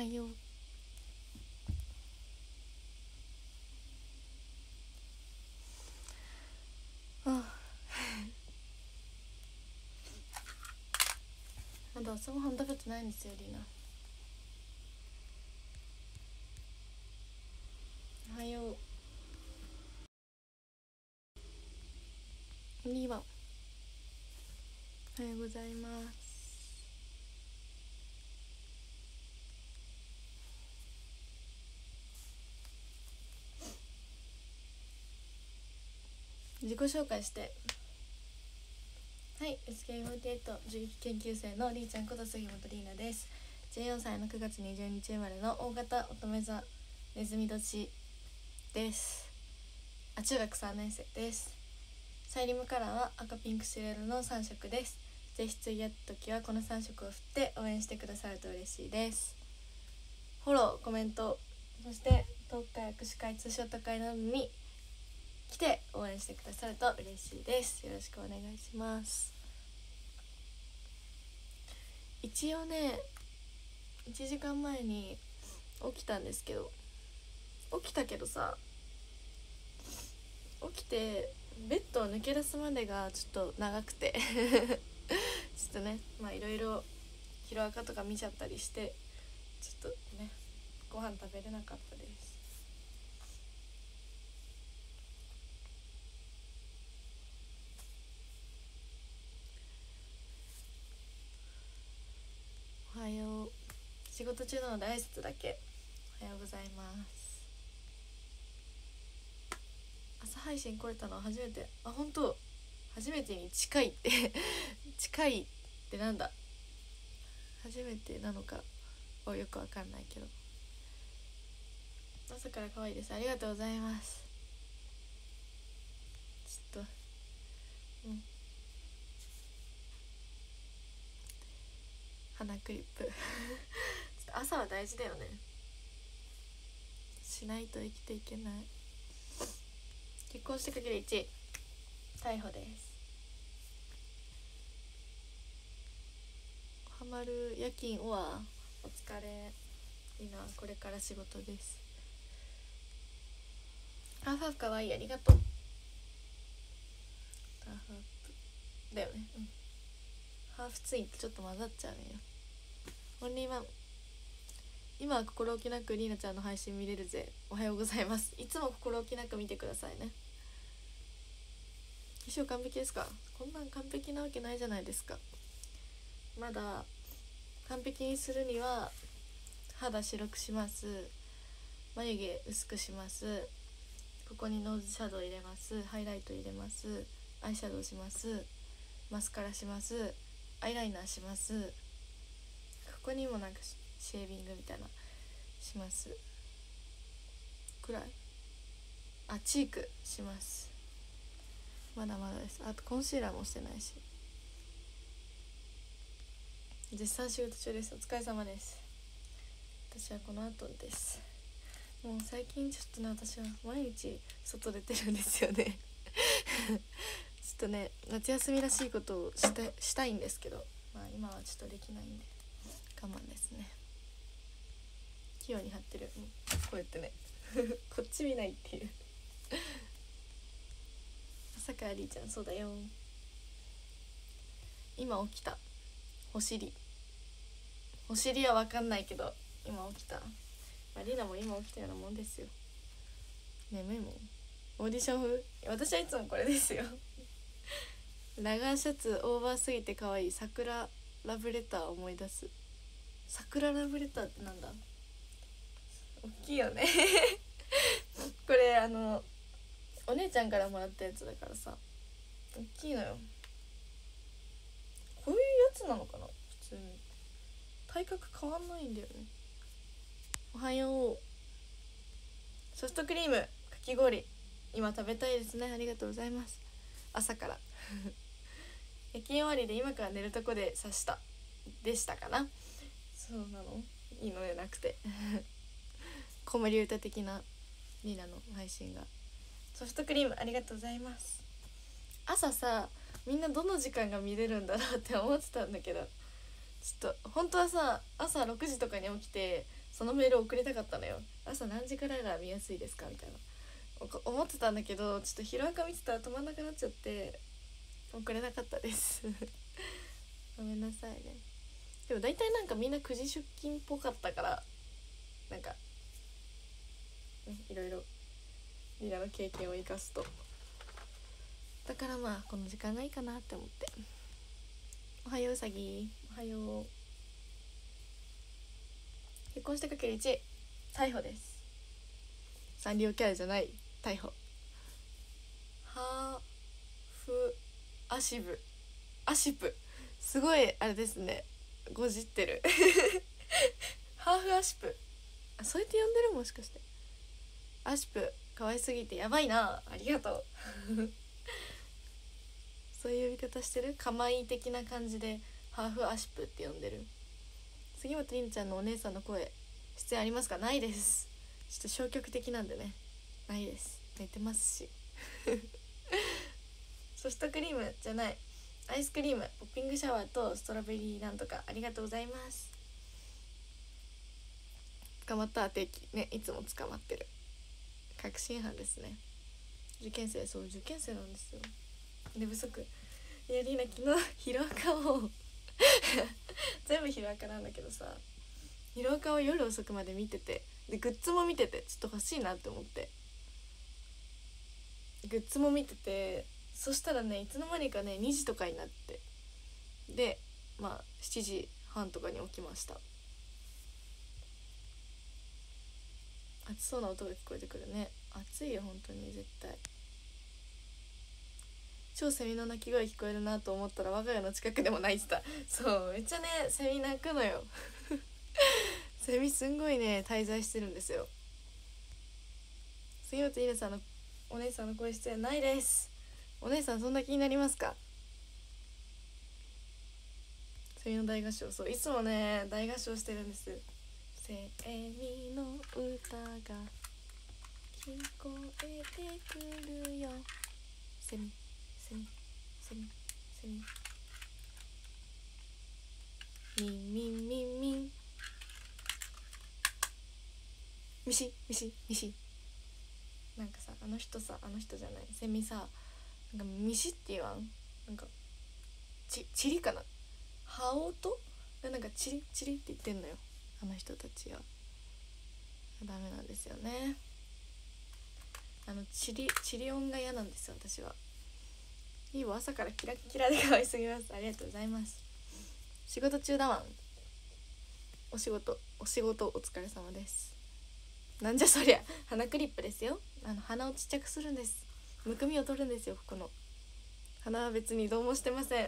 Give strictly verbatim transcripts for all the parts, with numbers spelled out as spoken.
よう。あまだ朝ごはん食べてないんですよリーナ。おはようリーバン、おはようございます。自己紹介して。はい、エスケーフォーティーエイト 銃撃研究生のりーちゃんこと杉本りーなです。じゅうよんさいのくがつにじゅうににち生まれの大型乙女座ネズミ年です。あ、中学さんねん生です。サイリムカラーは赤ピンクシュレルのさん色です。ぜひ次やった時はこのさん色を振って応援してくださると嬉しいです。フォロー、コメント、そしてトーク会、握手会、ツーショット会などに来て応援してくださると嬉しいです。よろしくお願いします。一応ねいちじかんまえに起きたんですけど起きたけどさ起きてベッドを抜け出すまでがちょっと長くてちょっとねまあいろいろヒロアカとか見ちゃったりしてちょっとねご飯食べれなかったです。おはよう。仕事中なので挨拶だけ。おはようございます。朝配信来れたのは初めて。あ、本当初めてに近いって近いってなんだ、初めてなのかはよくわかんないけど、朝から可愛いです。ありがとうございます。ちょっとうん鼻クリップちょっと朝は大事だよね。しないと生きていけない。結婚してかけるいち逮捕です。ハマる夜勤オアお疲れ。いいな、これから仕事です。ハーフハーフかわいい、ありがとう。ハーフハーフだよね、うん、ハーフツインってちょっと混ざっちゃうねよ。オンリーワン、今は心置きなくりーなちゃんの配信見れるぜ。おはようございます。いつも心置きなく見てくださいね。衣装完璧ですか？こんなん完璧なわけないじゃないですか。まだ完璧にするには肌白くします、眉毛薄くします、ここにノーズシャドウ入れます、ハイライト入れます、アイシャドウします、マスカラします、アイライナーします、ここにもなんかシェービングみたいなしますくらい。あ、チークします。まだまだです。あとコンシーラーもしてないし。絶賛仕事中です。お疲れ様です。私はこの後です。もう最近ちょっとね私は毎日外出てるんですよねちょっとね夏休みらしいことをしたしたいんですけど、まあ今はちょっとできないんで我慢ですね。器用に貼ってる、うん、こうやってねこっち見ないっていう朝からりーちゃん、そうだよ。今起きた。お尻お尻は分かんないけど今起きた。まあ、りなも今起きたようなもんですよ。眠いもん。オーディション風。私はいつもこれですよラガーシャツオーバーすぎて可愛い。桜ラブレター思い出す。桜ラブレターってなんだ。大きいよねこれあのお姉ちゃんからもらったやつだからさ大きいのよ。こういうやつなのかな。普通に体格変わんないんだよね。おはよう。ソフトクリームかき氷今食べたいですね。ありがとうございます。朝から夜勤終わりで今から寝るとこで刺したでしたかな。そうなの。いいのでなくて子守歌的なリナの配信が。ソフトクリームありがとうございます。朝さみんなどの時間が見れるんだろうって思ってたんだけど、ちょっと本当はさ朝ろくじとかに起きてそのメール送りたかったのよ。朝何時からが見やすいですかみたいな思ってたんだけど、ちょっとヒロアカ見てたら止まんなくなっちゃって送れなかったですごめんなさいね。でも大体なんかみんなくじ出勤っぽかったから、なんか、ね、いろいろリナの経験を生かすと、だからまあこの時間がいいかなって思って。おはよううさぎ、おはよう。結婚したかけるいち、逮捕です。サンリオキャラじゃない逮捕。ハーフアシブアシプ、すごいあれですね、ごじってるハーフアシプ、あ、そうやって呼んでる、もしかして。アシプ可愛すぎてやばいな、ありがとうそういう呼び方してる、かまい的な感じでハーフアシプって呼んでる。杉本凛ちゃんのお姉さんの声出演ありますか？ないです。ちょっと消極的なんでね、ないです。寝てますしソフトクリームじゃない、アイスクリーム、ポッピングシャワーとストロベリーなんとかありがとうございます。捕まった定期ね、いつも捕まってる確信犯ですね。受験生、そう受験生なんですよ。寝不足。いやリーナ昨日ヒロアカを全部ヒロアカなんだけどさ、ヒロアカを夜遅くまで見てて、でグッズも見てて、ちょっと欲しいなって思ってグッズも見てて、そしたらねいつの間にかねにじとかになって、でまあしちじはんとかに起きました。暑そうな音が聞こえてくるね。暑いよ本当に絶対。超セミの鳴き声聞こえるなと思ったら我が家の近くでも鳴いてた。そうめっちゃねセミ鳴くのよセミすんごいね滞在してるんですよ。杉本稲さんのお姉さんの声出演ないです。お姉さんそんな気になりますか？セミの大合唱、そういつもね大合唱してるんです。セミの歌が聞こえてくるよ、セミセミセミセミミンミンミンミン、ミシミシミシ。なんかさ、あの人さ、あの人じゃないセミさ、なんかミシって言わん、なんかちチリかな、羽音でなんかチリチリって言ってんのよ、あの人たちは。ダメなんですよね、あのチリチリ音が嫌なんですよ私は。いいわ、朝からキラキラで可愛すぎます。ありがとうございます。仕事中だわん。お仕事お仕事お疲れ様です。なんじゃそりゃ、鼻クリップですよ。あの鼻をちっちゃくするんです。むくみを取るんですよ。ここの鼻は別にどうもしてません。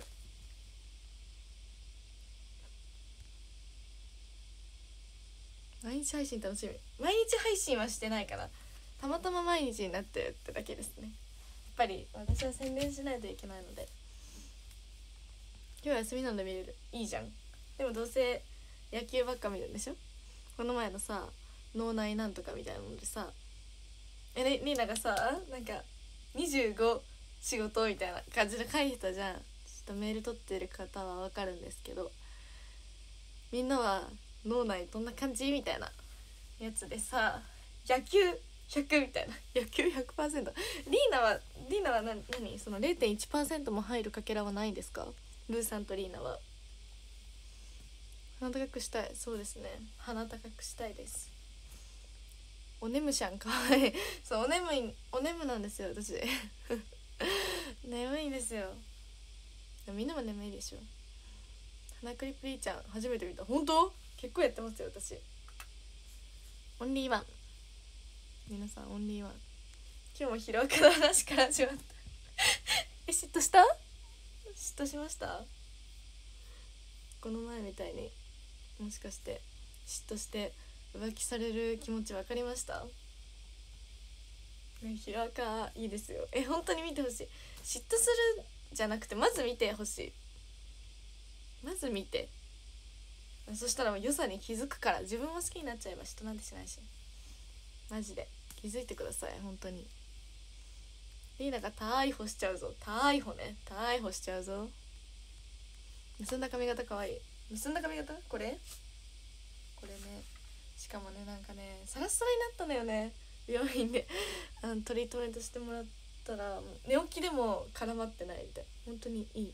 毎日配信楽しみ。毎日配信はしてないから、たまたま毎日になってるってだけですね。やっぱり私は宣伝しないといけないので。今日休みなんで見れる、いいじゃん。でもどうせ野球ばっか見るんでしょ。この前のさ脳内なんとかみたいなのでさ、えリーナがさなんかにじゅうご仕事みたいな感じで書いてたじゃん。ちょっとメール取ってる方は分かるんですけど、みんなは脳内どんな感じみたいなやつでさ、野球ひゃくみたいな、野球 ひゃくパーセント。 リーナはリーナは何何その れいてんいちパーセント も入るかけらはないんですか？ルーさんとリーナは。鼻高くしたい。そうですね、鼻高くしたいです。おねむしゃんかわいいそうお眠いお眠なんですよ私眠いんですよ。みんなも眠いでしょ。鼻クリップリーちゃん初めて見た。本当？結構やってますよ私。オンリーワン、皆さんオンリーワン。今日もヒロアカの話から始まったえ、嫉妬した？嫉妬しました？この前みたいにもしかして嫉妬して浮気される気持ち分かりました？ね、ヒロアカいいですよ。え、本当に見てほしい。嫉妬するじゃなくてまず見てほしい。まず見て、そしたら良さに気づくから。自分も好きになっちゃえば嫉妬なんてしないし、マジで気づいてください本当に。リーナが逮捕しちゃうぞ。逮捕ね、逮捕しちゃうぞ。結んだ髪型かわいい。結んだ髪型これこれね、 しかもねなんかねサラッサラになったんだよね。病院であのトリートメントしてもらったら寝起きでも絡まってないみたい。本当にいいです。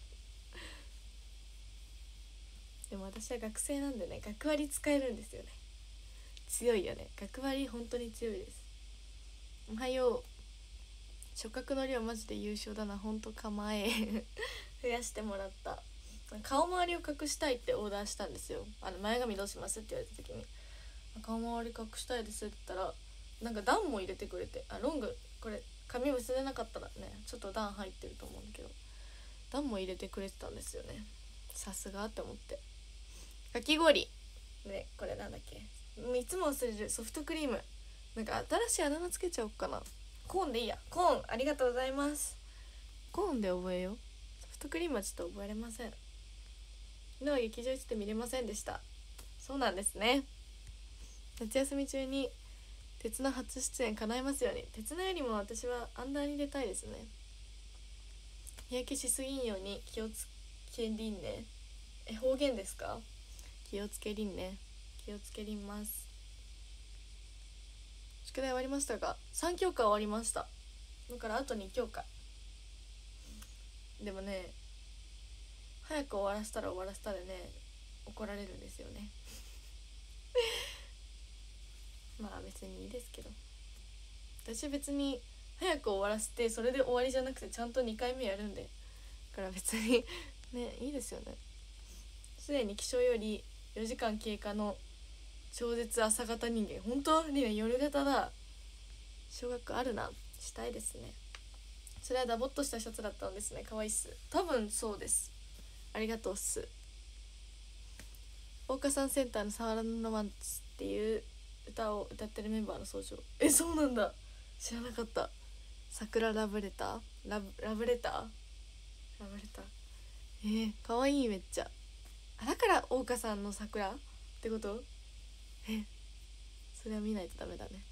でも私は学生なんでね学割使えるんですよね。強いよね、学割本当に強いです。おはよう。触覚の量マジで優勝だな、ほんと構え増やしてもらった。顔周りを隠したいってオーダーしたんですよ。あの前髪どうしますって言われた時に顔周り隠したいですって言ったらなんか段も入れてくれて、あロングこれ髪結べなかったらねちょっと段入ってると思うんだけど段も入れてくれてたんですよね。さすがって思って。かき氷ね、これなんだっけ、いつも忘れるソフトクリーム、なんか新しいあだ名つけちゃおうかな。コーンでいいや。コーンありがとうございます。コーンで覚えよう。ソフトクリームはちょっと覚えれません。昨日は劇場行って見れませんでした。そうなんですね。夏休み中に鉄の初出演叶いますように。鉄のよりも私はアンダーに出たいですね。日焼けしすぎんように気をつけりんね。え、方言ですか？気をつけりんね。気をつけりんます。宿題終わりましたがさん教科終わりました。だからあとに教科。でもね早く終わらせたら終わらせたでね怒られるんですよねまあ別にいいですけど、私別に早く終わらせてそれで終わりじゃなくてちゃんとにかいめやるんで、だから別にねいいですよね。すでに起床よりよじかん経過の超絶朝型人間。本当にね夜型だ。小学あるな。したいですね。それはダボっとしたシャツだったんですね。かわいいっす。多分そうです。ありがとうっす。フォーカスセンターのサワラのロマンスっていう歌を歌ってるメンバーの総称。え、そうなんだ、知らなかった。桜ラブレターラブラブレターラブレターえー、かわいい。めっちゃ。あ、だから桜花さんの桜ってこと？え、それは見ないとダメだね。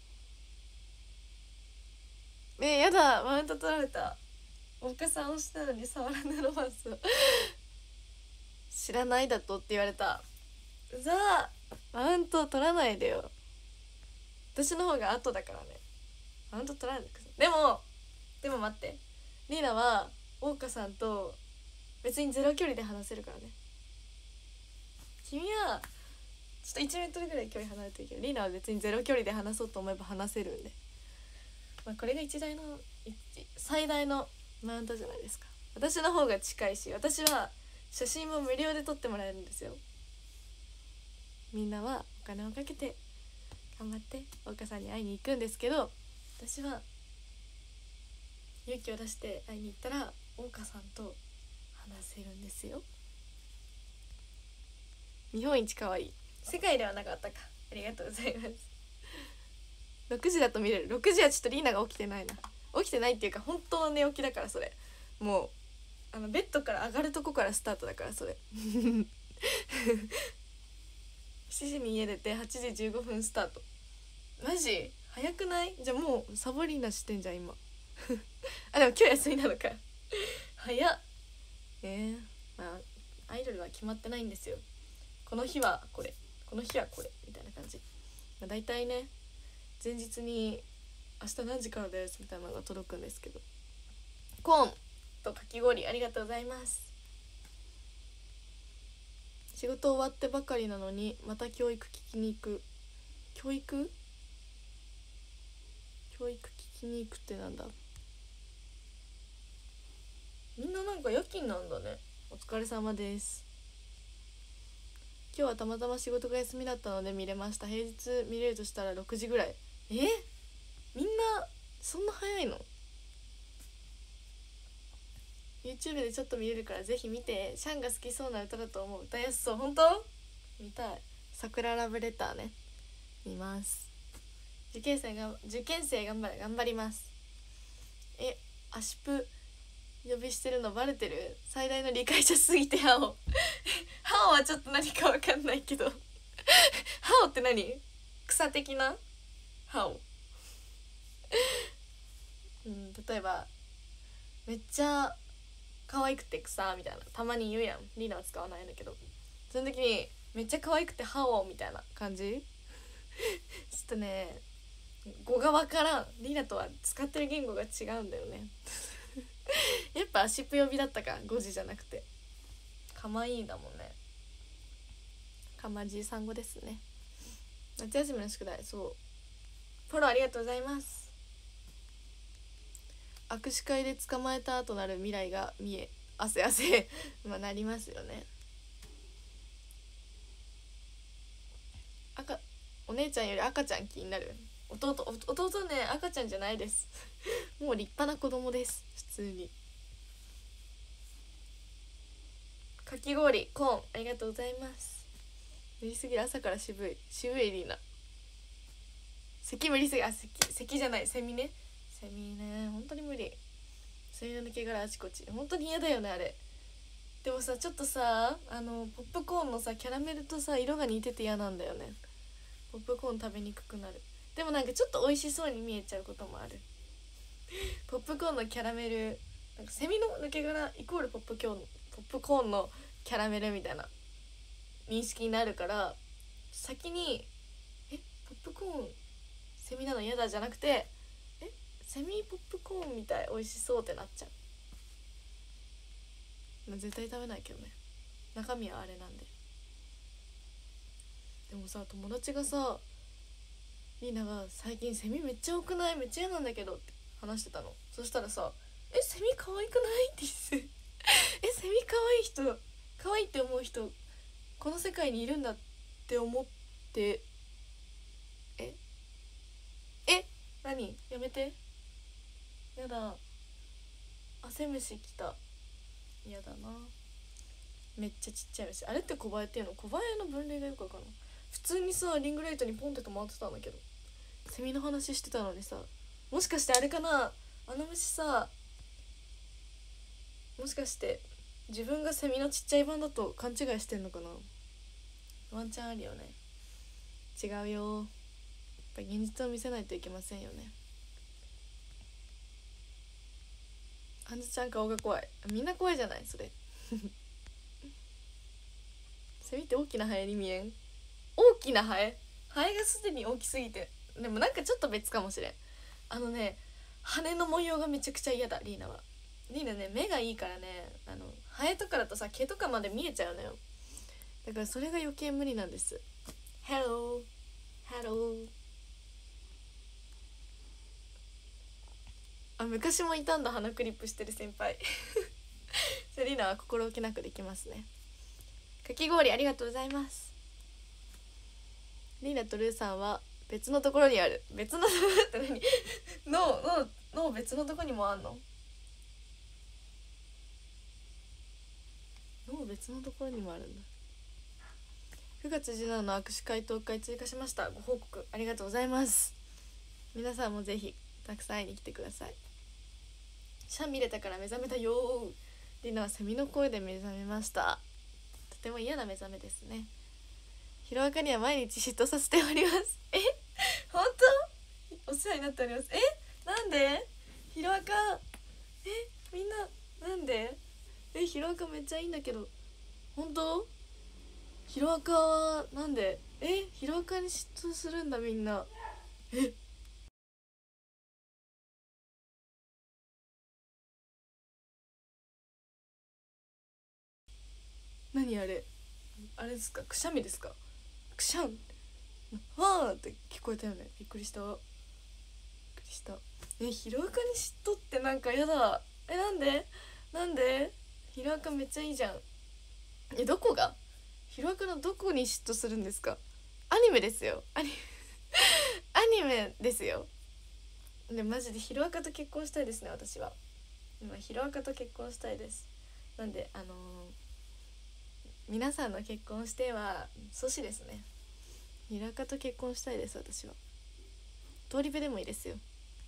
えー、やだ、マウント取られた。桜花さんをしたのにサワラのロマンスを知らないだとって言われた。うざー、マウント取らないでよ。私の方が後だからね。マウント取らないでください。でもでも待って、リーナは桜花さんと別にゼロ距離で話せるからね。君はちょっといちメートルぐらい距離離れてるけど、リーナは別にゼロ距離で話そうと思えば話せるんで、まあ、これが一大の最大のマウントじゃないですか。私の方が近いし、私は写真も無料で撮ってもらえるんですよ。みんなはお金をかけて頑張って桜花さんに会いに行くんですけど、私は勇気を出して会いに行ったら桜花さんと話せるんですよ。日本一可愛い。世界ではなかったか。ありがとうございます。ろくじだと見れる。ろくじはちょっとリーナが起きてないな。起きてないっていうか本当の寝起きだから。それもうあのベッドから上がるとこからスタートだから。それしちじに家出てはちじじゅうごふんスタート。マジ早くない？じゃあもうサボリーナしてんじゃん今あ、でも今日休みなのか早っ。えー、まあアイドルは決まってないんですよ。この日はこれ、この日はこれみたいな感じ。まあ、大体ね前日に明日何時からですみたいなのが届くんですけど、コーンとかき氷ありがとうございます。仕事終わってばかりなのにまた教育聞きに行く。教育教育聞きに行くってなんだ。みんななんか夜勤なんだね。お疲れ様です。今日はたまたま仕事が休みだったので見れました。平日見れるとしたらろくじぐらい。え、みんなそんな早いの？ YouTube でちょっと見れるからぜひ見て。シャンが好きそうな歌だと思う。歌いやすそう。本当？見たい。桜ラブレターね、見ます。受験生が受験生頑張れ頑張ります。え、アシプ呼びしてるのバレてる？最大の理解者すぎてハオハオはちょっと何か分かんないけどハオって何？草的なハオうん、例えばめっちゃ可愛くて草みたいなたまに言うやん。リーナは使わないんだけど、その時にめっちゃ可愛くてハオみたいな感じちょっとね語がわからん。リナとは使ってる言語が違うんだよねやっぱ足ぷ呼びだったか、語字じゃなくて。かまいいだもんね。かまじいさん語ですね。夏休みの宿題、そうフォローありがとうございます。握手会で捕まえた後なる未来が見え汗汗まあなりますよね。赤お姉ちゃんより赤ちゃん気になる。弟弟ね赤ちゃんじゃないですもう立派な子供です。普通にかき氷コーンありがとうございます。無理すぎる、朝から渋い渋いリーナ。咳無理すぎ、あ咳咳じゃないセミね。セミね本当に無理。セミの抜け殻あちこち本当に嫌だよねあれ。でもさちょっとさあのポップコーンのさキャラメルとさ色が似てて嫌なんだよね。ポップコーン食べにくくなる。でもなんかちょっと美味しそうに見えちゃうこともあるポップコーンのキャラメルなんかセミの抜け殻イコールポップコーンポップコーンのキャラメルみたいな認識になるから、先にえポップコーンセミなの嫌だじゃなくてえセミポップコーンみたい美味しそうってなっちゃう。絶対食べないけどね、中身はあれなんで。でもさ友達がさリーナが最近セミめっちゃ多くないめっちゃ嫌なんだけどって話してたの。そしたらさえセミ可愛くないって言ってえセミ可愛い人可愛いって思う人この世界にいるんだって思ってええ何やめてやだ汗虫きたやだな。めっちゃちっちゃい虫あれって小バエっていうの？小バエの分類がよくわかんない。普通にさリングライトにポンって止まってたんだけどセミの話してたのにさ、もしかしてあれかな、あの虫さもしかして自分がセミのちっちゃい版だと勘違いしてんのかな。ワンチャンあるよね。違うよ、やっぱ現実を見せないといけませんよね。あんずちゃん顔が怖い。みんな怖いじゃないそれセミって大きなハエに見えん？大きなハエハエがすでに大きすぎて。でもなんかちょっと別かもしれん。あのね羽の模様がめちゃくちゃ嫌だリーナは。リーナね目がいいからね、あのハエとかだとさ毛とかまで見えちゃうのよ。だからそれが余計無理なんです。 Hello Hello あ昔もいたんだ鼻クリップしてる先輩セリーナは心置きなくできますね。かき氷ありがとうございます。リーナとルーさんは別のところにある。別のところって何脳脳脳別のところにもあんの？脳別のところにもあるんだ。くがつじゅうしちにちの握手会当会追加しました。ご報告ありがとうございます。皆さんもぜひたくさん会いに来てください。シャン見れたから目覚めたよー。リナはセミの声で目覚めました。とても嫌な目覚めですね。ヒロアカには毎日嫉妬させておりますえ本当お世話になっております。えなんでヒロアカえみんななんでえヒロアカめっちゃいいんだけど本当ヒロアカはなんでえヒロアカに嫉妬するんだみんな。え何あれあれですか、くしゃみですか？くしゃんわーって聞こえたよね。びっくりしたびっくりした。えヒロアカに嫉妬ってなんかやだ。えなんでなんでヒロアカめっちゃいいじゃん。えどこがヒロアカのどこに嫉妬するんですか？アニメですよアニアニメですよ。でマジでヒロアカと結婚したいですね私は。今ヒロアカと結婚したいです。なんであのー、皆さんの結婚しては阻止ですね。ヒロアカと結婚したいです私は。通り部でもいいですよ。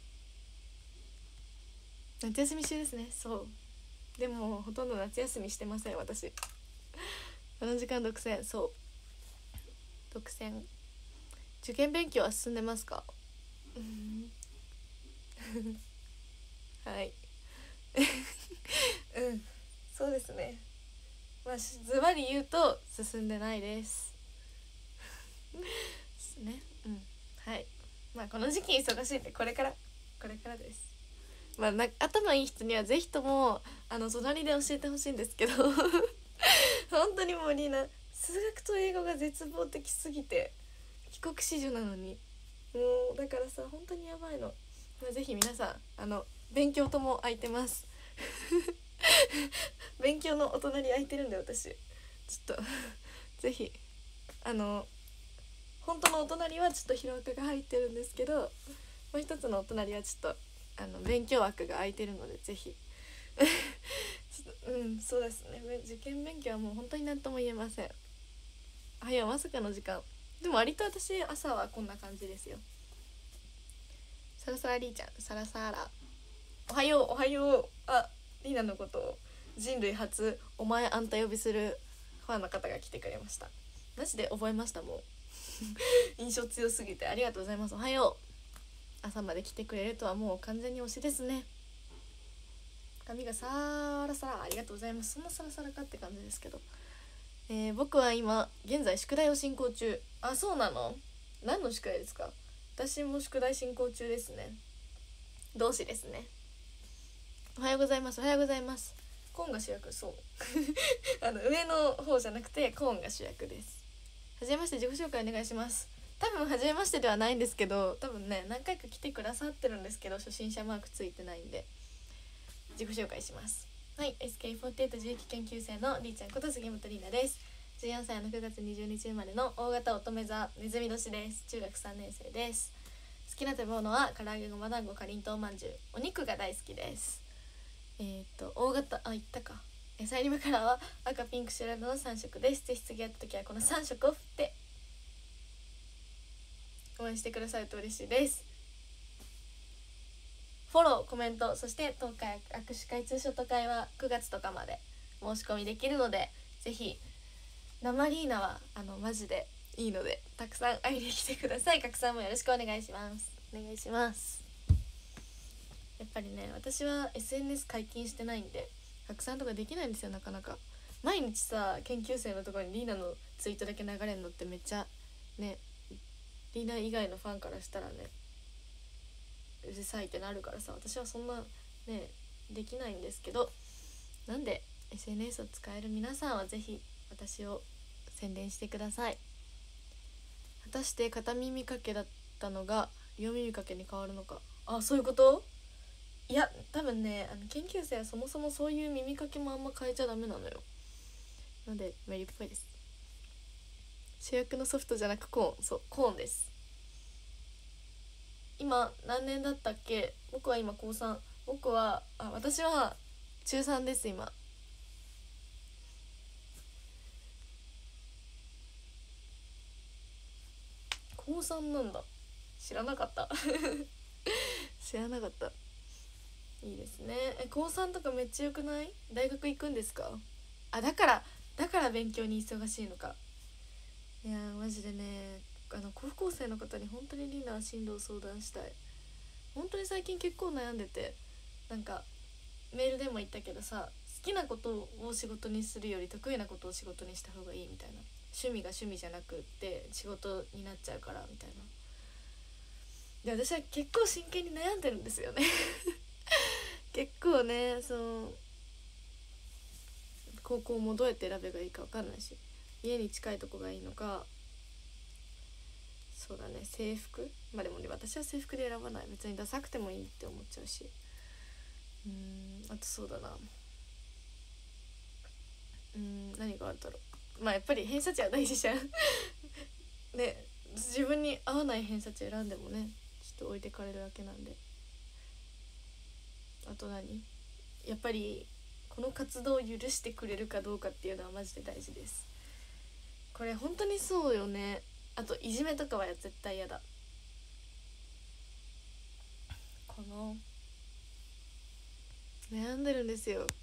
夏休み中ですね。そうでもほとんど夏休みしてません私この時間独占。そう独占。受験勉強は進んでますか？はいうんそうですね。まあズバリ言うと進んでないです。 ですね。うん、はい。まあこの時期忙しいんでこれからこれからです。まあな頭いい人にはぜひともあの隣で教えてほしいんですけど本当にもうリーナ数学と英語が絶望的すぎて帰国子女なのにもうだからさ本当にやばいの。まあ、ぜひ皆さんあの勉強とも空いてます勉強のお隣空いてるんで私ちょっとぜひあの本当のお隣はちょっと広岡が入ってるんですけどもう一つのお隣はちょっとあの勉強枠が空いてるのでぜひうんそうですね受験勉強はもう本当に何とも言えません。はいやまさかの時間でも割と私朝はこんな感じですよ。サラサラリーちゃんサラサラおはようおはようあリーナのことを人類初お前あんた呼びするファンの方が来てくれました。マジで覚えましたもう印象強すぎてありがとうございます。おはよう朝まで来てくれるとはもう完全に推しですね。髪がサラサラありがとうございます。そんなサラサラかって感じですけど、えー、僕は今現在宿題を進行中。あそうなの何の宿題ですか。私も宿題進行中ですね。同志ですね。おはようございますおはようございます。コーンが主役そうあの上の方じゃなくてコーンが主役です。はじめまして自己紹介お願いします。多分はじめましてではないんですけど多分ね何回か来てくださってるんですけど初心者マークついてないんで自己紹介します。はい エスケーフォーティーエイト 自力研究生のりーちゃんこと杉本里奈です。じゅうよんさいのくがつにじゅうにち生まれの大型乙女座ネズミ年です。中学さんねん生です。好きな食べ物は唐揚げごま団子かりんとうまんじゅうお肉が大好きです。えっと大型あ言ったかえサイリムカラーは赤ピンク白色のさん色です。ぜひ次やった時はこのさん色を振って応援してくださると嬉しいです。フォローコメントそして当会握手会ツーショット会はくがつとかまで申し込みできるのでぜひ生リーナはあのマジでいいのでたくさん会いに来てください。拡散もよろしくお願いします。お願いします。やっぱりね私は エスエヌエス 解禁してないんで拡散とかできないんですよなかなか。毎日さ研究生のところにリーナのツイートだけ流れるのってめっちゃねリーナ以外のファンからしたらねうるさいってなるからさ私はそんなねできないんですけどなんで エスエヌエス を使える皆さんはぜひ私を宣伝してください。果たして片耳かけだったのが両耳かけに変わるのか。あそういうこと。いや多分ねあの研究生はそもそもそういう耳かけもあんま変えちゃダメなのよ。なのでメリっぽいです。主役のソフトじゃなくコーンそうコーンです。今何年だったっけ。僕は今こうさん僕はあ私はちゅうさんです今。こうさんなんだ知らなかった知らなかった。いいですね。えこうさんとかめっちゃよくない。大学行くんですか。あだからだから勉強に忙しいのか。いやマジでねあの高校生の方に本当にリーナは進路を相談したい。本当に最近結構悩んでてなんかメールでも言ったけどさ好きなことを仕事にするより得意なことを仕事にした方がいいみたいな。趣味が趣味じゃなくって仕事になっちゃうからみたいな。で私は結構真剣に悩んでるんですよね結構ねその高校もどうやって選べばいいか分かんないし家に近いとこがいいのかそうだね制服まあでもね私は制服で選ばない別にダサくてもいいって思っちゃうしうーんあとそうだなうーん何があるだろう。まあやっぱり偏差値は大事じゃんね自分に合わない偏差値選んでもねちょっと置いてかれるだけなんで。あと何やっぱりこの活動を許してくれるかどうかっていうのはマジで大事です。これ本当にそうよね。あといじめとかは絶対嫌だ。この悩んでるんですよ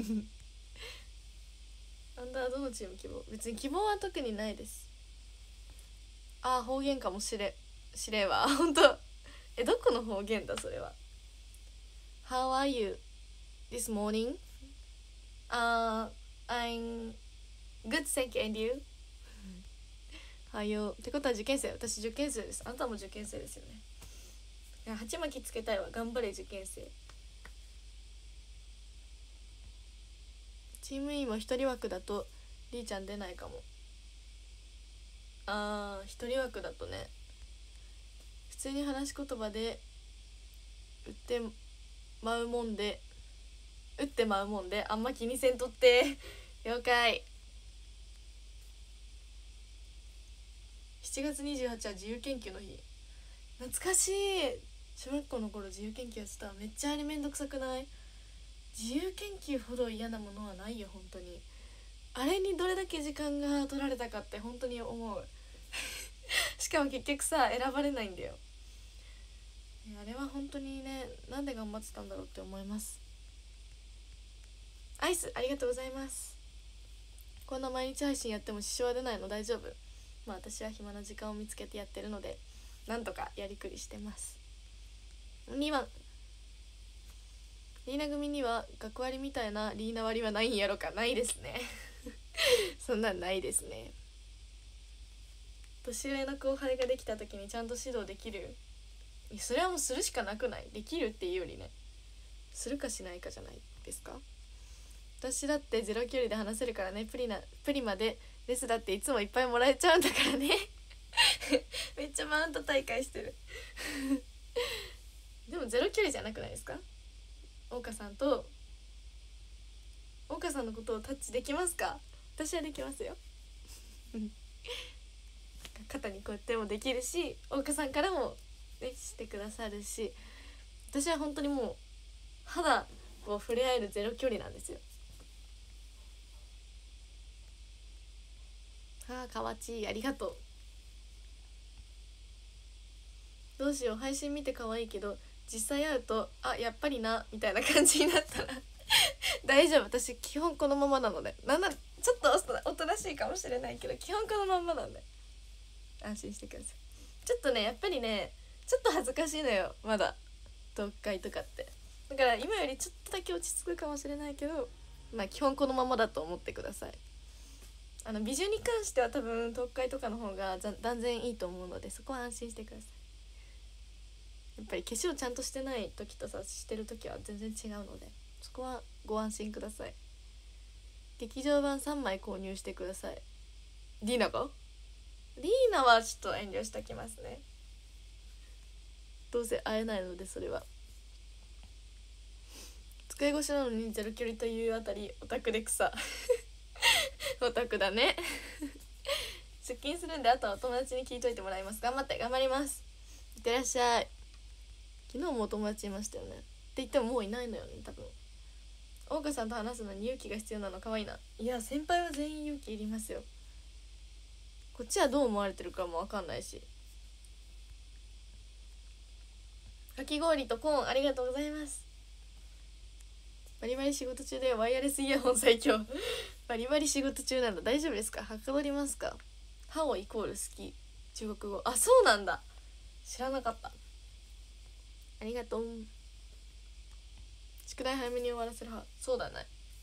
アンダーどのチーム希望。別に希望は特にないです。あー方言かもしれしれんわ本当えどこの方言だそれは。 How are you this morning? Uh, I'm good thank you and you? はよってことは受験生、私受験生です。あなたも受験生ですよね。いや鉢巻きつけたいわ。頑張れ受験生。チーム E も一人枠だとりーちゃん出ないかも。あー一人枠だとね、普通に話し言葉で打ってまうもんで打ってまうもんであんま気にせんとって了解。しちがつにじゅうはちは自由研究の日。懐かしい。小学校の頃自由研究やってた。めっちゃあれめんどくさくない？自由研究ほど嫌なものはないよ本当に。あれにどれだけ時間が取られたかって本当に思うしかも結局さ選ばれないんだよ。あれは本当にね、なんで頑張ってたんだろうって思います。アイスありがとうございます。こんな毎日配信やっても支障は出ないの？大丈夫？まあ私は暇な時間を見つけてやってるのでなんとかやりくりしてます。にばんリーナ組には学割みたいなリーナ割はないんやろか。ないですねそんなんないですね。年上の後輩ができた時にちゃんと指導できる？それはもうするしかなくない？できるっていうよりね、するかしないかじゃないですか。私だってゼロ距離で話せるからね。プリナプリマでレスだっていつもいっぱいもらえちゃうんだからねめっちゃマウント大会してるでもゼロ距離じゃなくないですか？大花さんと大花さんのことをタッチできますか？私はできますよ肩にこうやってもできるし、大花さんからも、ね、してくださるし、私は本当にもう肌こう触れ合えるゼロ距離なんですよ。あーかわちい、ありがとう。どうしよう、配信見て可愛いけど実際会うとあやっぱりなみたいな感じになったら大丈夫、私基本このままなので。なんならちょっとおとなしいかもしれないけど基本このまんまなんで安心してください。ちょっとねやっぱりねちょっと恥ずかしいのよまだ読解とかって。だから今よりちょっとだけ落ち着くかもしれないけど、まあ基本このままだと思ってください。あの美女に関しては多分読解とかの方が断然いいと思うのでそこは安心してください。やっぱり化粧ちゃんとしてない時とさしてる時は全然違うのでそこはご安心ください。劇場版さんまい購入してください。リーナが？リーナはちょっと遠慮しときますね。どうせ会えないのでそれは。机越しなのにゼロ距離というあたりオタクで草オタクだね出勤するんであとはお友達に聞いといてもらいます。頑張って頑張ります。いってらっしゃい。昨日もお友達いましたよねって言ってももういないのよね多分。大花さんと話すのに勇気が必要なの可愛いな。いや先輩は全員勇気いりますよ。こっちはどう思われてるかも分かんないし。かき氷とコーンありがとうございます。バリバリ仕事中でワイヤレスイヤホン最強バリバリ仕事中なんだ。大丈夫ですか？はかどりますか？ハオイコール好き中国語。あそうなんだ、知らなかった。ありがとう。宿題早めに終わらせる派。そうだね。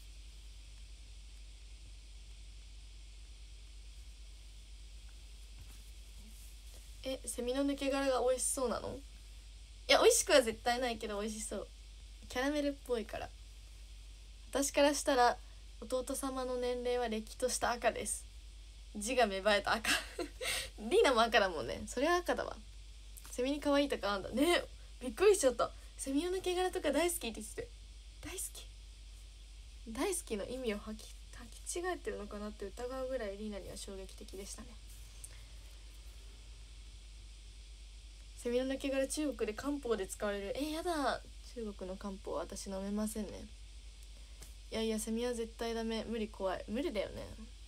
えセミの抜け殻が美味しそうなの？いや美味しくは絶対ないけど美味しそう。キャラメルっぽいから。私からしたら弟様の年齢はれっきとした赤です。字が芽生えた赤リーナも赤だもんね。それは赤だわ。セミに可愛いとかあんだね。びっくりしちゃった。セミの抜け殻とか大好きって言ってて、大好き大好きの意味を履き履き違えてるのかなって疑うぐらいリーナには衝撃的でしたね。セミの抜け殻中国で漢方で使われる。えやだ、中国の漢方は私飲めませんね。いやいやセミは絶対ダメ、無理、怖い、無理だよね。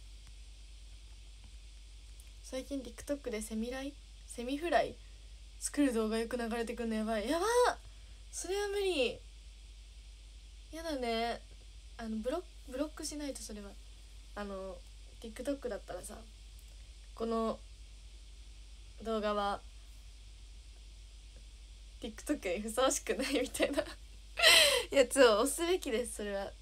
最近 TikTok でセミライセミフライ作る動画よく流れてくんの。やばいやばー、それは無理。やだね。あのブロブロックしないと。それはあの TikTok だったらさこの動画は TikTok にふさわしくないみたいなやつを押すべきです。それは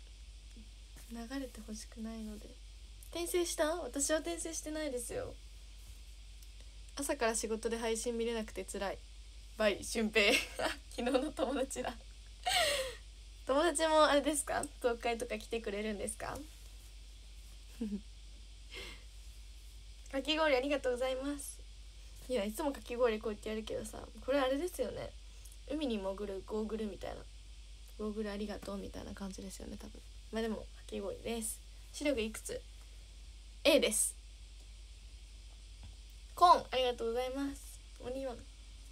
流れてほしくないので。転生した？私は転生してないですよ。 朝から仕事で配信見れなくてつらい。バイ俊平昨日の友達だ友達もあれですか、東海とか来てくれるんですかかき氷ありがとうございます。いやいつもかき氷こうやってやるけどさ、これあれですよね、海に潜るゴーグルみたいな、ゴーグルありがとうみたいな感じですよね多分。まあでもかき氷です。視力いくつ？ A です。コーンありがとうございます。おにわん、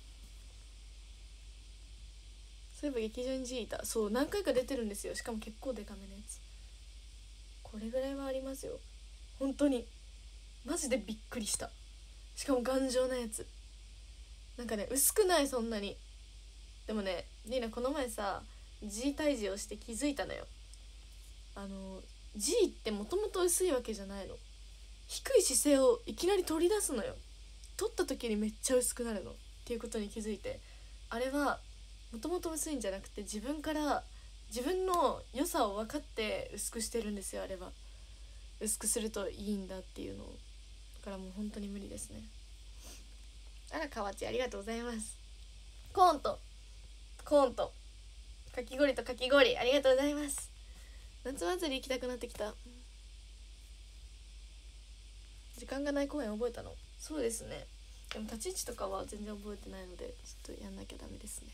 そういえば劇場に G いた。そう何回か出てるんですよ。しかも結構デカめのやつ。これぐらいはありますよ本当に。マジでびっくりした。しかも頑丈なやつ、なんかね薄くない、そんなに。でもねリーナこの前さ G 退治をして気づいたのよ。あの G ってもともと薄いわけじゃないの。低い姿勢をいきなり取り出すのよ。取った時にめっちゃ薄くなるのっていうことに気づいて、あれはもともと薄いんじゃなくて自分から自分の良さを分かって薄くしてるんですよ。あれは薄くするといいんだっていうのを。だからもう本当に無理ですね。あらかわちありがとうございます。コーンとコーンとかき氷とかき氷ありがとうございます。夏祭り行きたくなってきた。時間がない公園覚えたの？そうですね。でも立ち位置とかは全然覚えてないのでちょっとやんなきゃダメですね。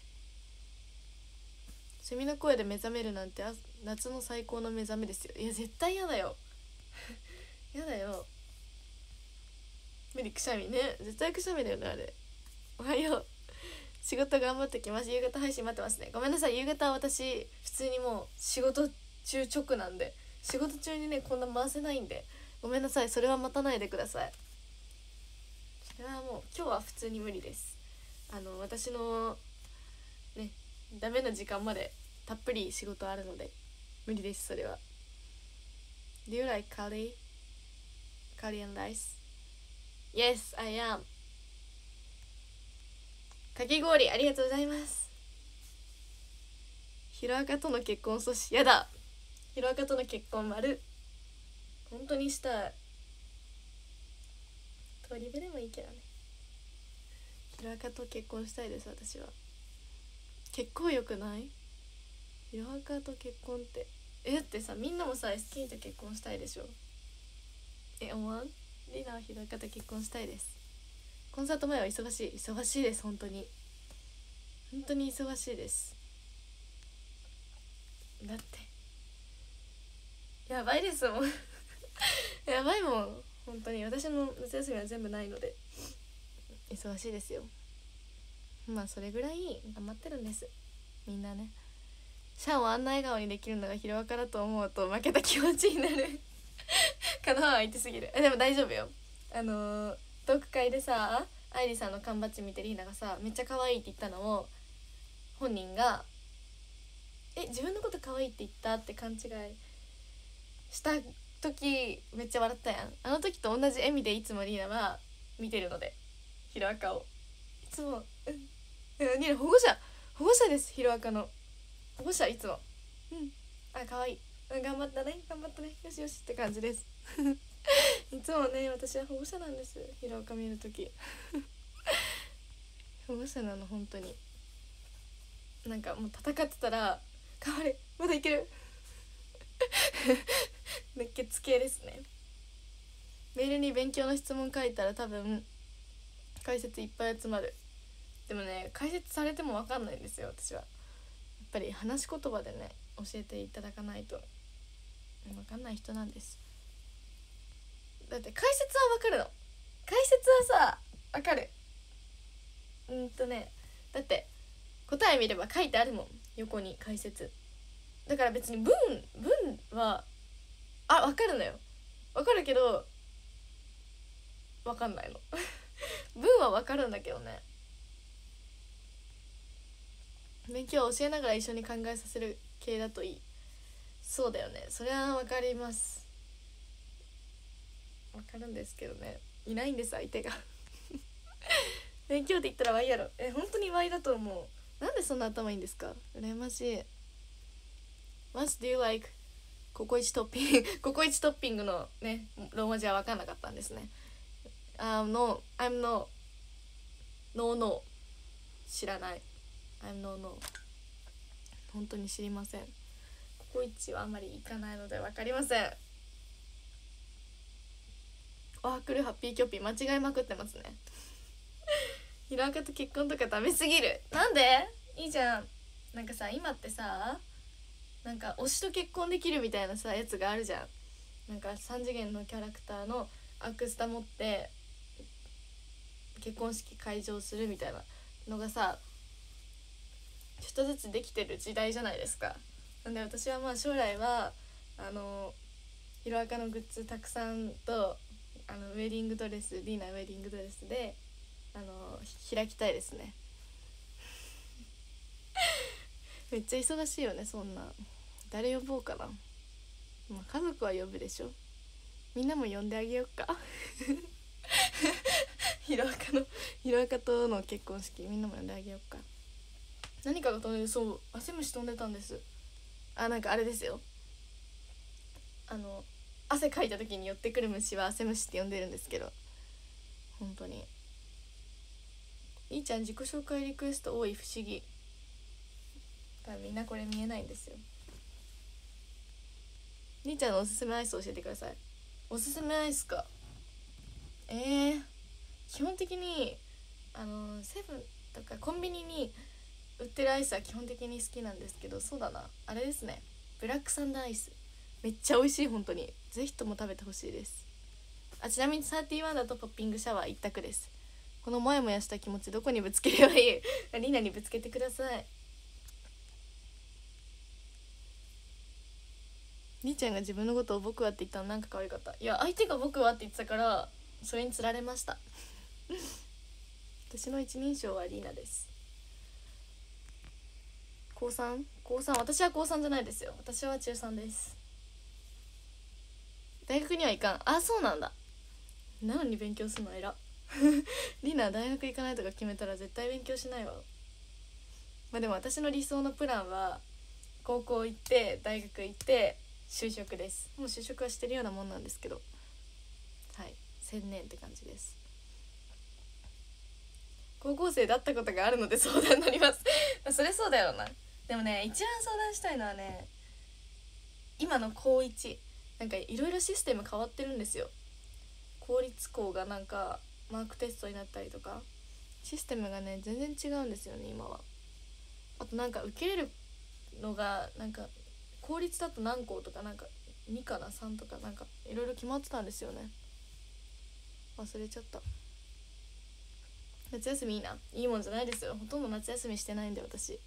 セミの声で目覚めるなんて夏の最高の目覚めですよ。いや絶対やだよやだよ無理。くしゃみね、絶対くしゃみだよねあれ。おはよう、仕事頑張ってきます。夕方配信待ってますね。ごめんなさい、夕方は私普通にもう仕事中直なんで、仕事中にねこんな回せないんでごめんなさい。それは待たないでください。それはもう今日は普通に無理です。あの私のねダメな時間までたっぷり仕事あるので無理です。それは。 Do you like curry? Curry and rice? Yes, I am. かき氷ありがとうございます。ヒロアカとの結婚阻止やだ。ヒロアカとの結婚丸本当にしたい。通り部でもいいけどね。ヒロアカと結婚したいです。私は結構よくない？ヒロアカと結婚ってえだってさ、みんなもさ エスケー と結婚したいでしょ。え思わん？リナはヒロアカと結婚したいです。コンサート前は忙しい忙しいです。本当に本当に忙しいです。だってやばいですもんやばいもん本当に。私の夏休みは全部ないので忙しいですよ。まあそれぐらい頑張ってるんですみんなね。シャンをあんな笑顔にできるのがヒロアカだと思うと負けた気持ちになる角は空いてすぎる。えでも大丈夫よ。あのー、トーク会でさ愛理さんの缶バッジ見てリーナがさめっちゃ可愛いって言ったのを本人がえ自分のこと可愛いって言ったって勘違いした時めっちゃ笑ったやん。あの時と同じ笑みでいつもリーナは見てるのでヒロアカをいつもうんリーナ保護者保護者です。ヒロアカの保護者いつもうんあ可愛いうん頑張ったね頑張ったねよしよしって感じですいつもね私は保護者なんです。ヒロアカ見るとき保護者なの本当に。なんかもう戦ってたら頑張れまだいける熱血系ですね。メールに勉強の質問書いたら多分解説いっぱい集まる。でもね解説されても分かんないんですよ私は。やっぱり話し言葉でね教えていただかないと分かんない人なんです。だって解説は分かるの。解説はさ分かる。うんとねだって答え見れば書いてあるもん横に解説。だから別に文文はあ分かるのよ。分かるけど分かんないの文は分かるんだけどね。勉強を教えながら一緒に考えさせる系だといい。そうだよねそれは分かります。分かるんですけどねいないんです相手が勉強って言ったらワイやろ。え本当にワイだと思う。なんでそんな頭いいんですか。羨ましい。What do you like? ココイチトッピングココイチトッピングのねローマ字は分かんなかったんですね。あ、uh, no I'm no ノーノー知らない。 I'm no no 本当に知りません。ココイチはあんまり行かないので分かりません。おはくるハッピーキョッピー間違いまくってますねヒロアカと結婚とかダメすぎる。なんで？いいじゃん。なんかさ今ってさなんか推しと結婚できるみたいなさやつがあるじゃん。なんかさん次元のキャラクターのアクスタ持って結婚式会場するみたいなのがさちょっとずつできてる時代じゃないですか。なんで私はまあ将来はあのヒロアカのグッズたくさんとあのウェディングドレスリーナウェディングドレスであの開きたいですねめっちゃ忙しいよね。そんな誰呼ぼうかな。まあ、家族は呼ぶでしょ。みんなも呼んであげようかヒロアカのヒロアカとの結婚式みんなも呼んであげようか。何かが飛んでる。そう汗虫飛んでたんです。あなんかあれですよ、あの汗かいた時に寄ってくる虫は汗虫って呼んでるんですけど、本当にいいちゃん自己紹介リクエスト多い不思議。多分みんなこれ見えないんですよ。りーちゃんのおすすめアイス教えてください。おすすめアイスか。えー、基本的にあのセブンとかコンビニに売ってるアイスは基本的に好きなんですけど、そうだなあれですね、ブラックサンダーアイスめっちゃ美味しい。本当にぜひとも食べてほしいです。あちなみにサーティワンだとポッピングシャワー一択です。このモヤモヤした気持ちどこにぶつければいいリナにぶつけてください。りーちゃんが自分のことを僕はって言ったのなんか可愛かった。いや相手が僕はって言ってたからそれにつられました私の一人称はリーナです。高 さん？ 高 さん？ 私は高さんじゃないですよ。私は中さんです。大学には行かん。あそうなんだ。なのに勉強するの偉リナ大学行かないとか決めたら絶対勉強しないわ。まあでも私の理想のプランは高校行って大学行って就職です。もう就職はしてるようなもんなんですけど、はい専念って感じです。高校生だったことがあるので相談になりますそれそうだよな。でもね一番相談したいのはね今の高いちなんかいろいろシステム変わってるんですよ。公立校がなんかマークテストになったりとかシステムがね全然違うんですよね今は。あとなんか受けれるのがなんか公立だと何校とかなんかにかなさんとかなんかいろいろ決まってたんですよね。忘れちゃった。夏休みいいな。いいもんじゃないですよ。ほとんど夏休みしてないんで私。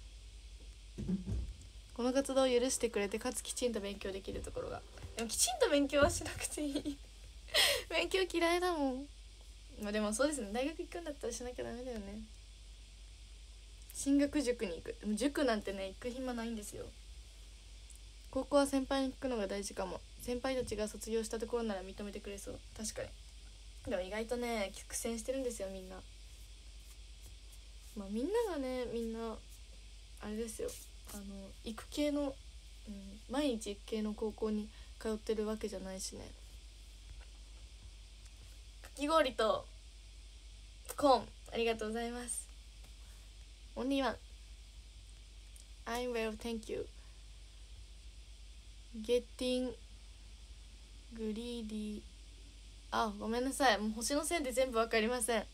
この活動を許してくれてかつきちんと勉強できるところが。でもきちんと勉強はしなくていい勉強嫌いだもん。まあでもそうですね、大学行くんだったらしなきゃダメだよね。進学塾に行く。でも塾なんてね行く暇ないんですよ。高校は先輩に聞くのが大事かも。先輩たちが卒業したところなら認めてくれそう。確かに。でも意外とね苦戦してるんですよみんな。まあみんながねみんなあれですよ、あの行く系の、うん、毎日行く系の高校に通ってるわけじゃないしね。かき氷とコーンありがとうございます。オンリーワン I'm well thank you getting greedy。 あごめんなさい、もう星の線で全部わかりません。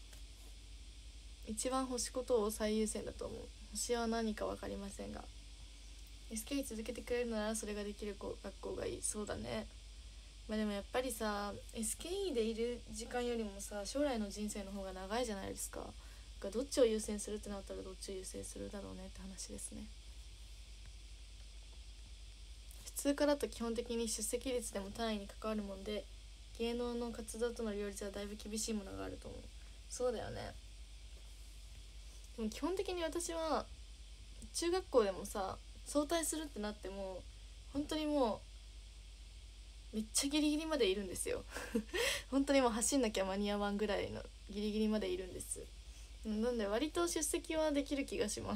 一番星ことを最優先だと思う。星は何か分かりませんが エスケー 続けてくれるならそれができる子学校がいい。そうだね。まあでもやっぱりさ エスケーイー でいる時間よりもさ将来の人生の方が長いじゃないですか。だからどっちを優先するってなったらどっちを優先するだろうねって話ですね。普通科だと基本的に出席率でも単位に関わるもんで芸能の活動との両立はだいぶ厳しいものがあると思う。そうだよね。でも基本的に私は中学校でもさ早退するってなっても本当にもうめっちゃギリギリまでいるんですよ本当にもう走んなきゃ間に合わんぐらいのギリギリまでいるんです。なんで割と出席はできる気がします。